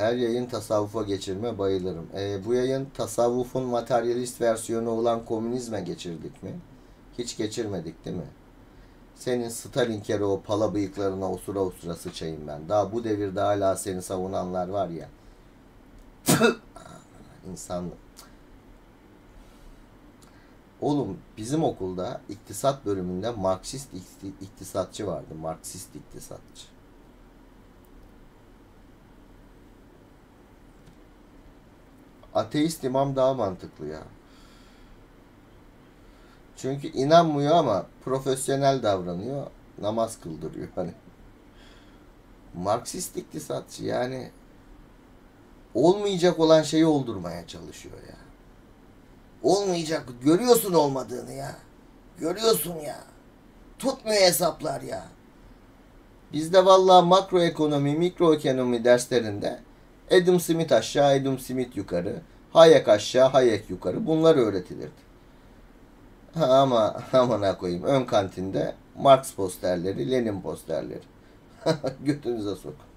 Her yayın tasavvufa geçirme bayılırım. Bu yayın tasavvufun materyalist versiyonu olan komünizme geçirdik mi? Hiç geçirmedik değil mi? Senin Stalinkeri o pala bıyıklarına osura osura sıçayım ben. Daha bu devirde hala seni savunanlar var ya. İnsan. Oğlum bizim okulda iktisat bölümünde Marksist iktisatçı vardı. Marksist iktisatçı. Ateist imam daha mantıklı ya. Çünkü inanmıyor ama profesyonel davranıyor. Namaz kıldırıyor hani. Marksist iktisatçı yani olmayacak olan şeyi oldurmaya çalışıyor ya. Olmayacak. Görüyorsun olmadığını ya. Görüyorsun ya. Tutmuyor hesaplar ya. Bizde vallahi makroekonomi, mikroekonomi derslerinde Adam Smith aşağı, Adam Smith yukarı, Hayek aşağı, Hayek yukarı bunlar öğretilirdi. Ha, ama amına koyayım ön kantinde Marx posterleri, Lenin posterleri. Götünüze sok.